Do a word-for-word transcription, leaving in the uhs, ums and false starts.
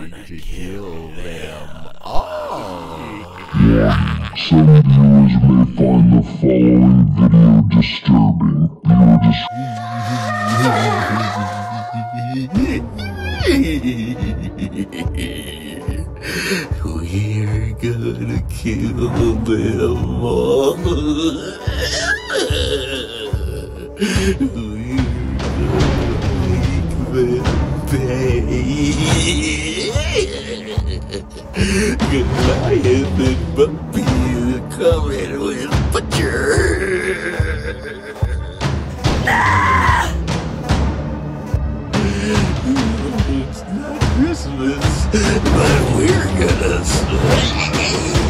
gonna kill them all. Some viewers may find the following video disturbing. Viewer dis- We're gonna kill them all. We're gonna make them pay. Goliath and Bumpy are coming with Butcher. Ah! It's not Christmas, but we're gonna slay.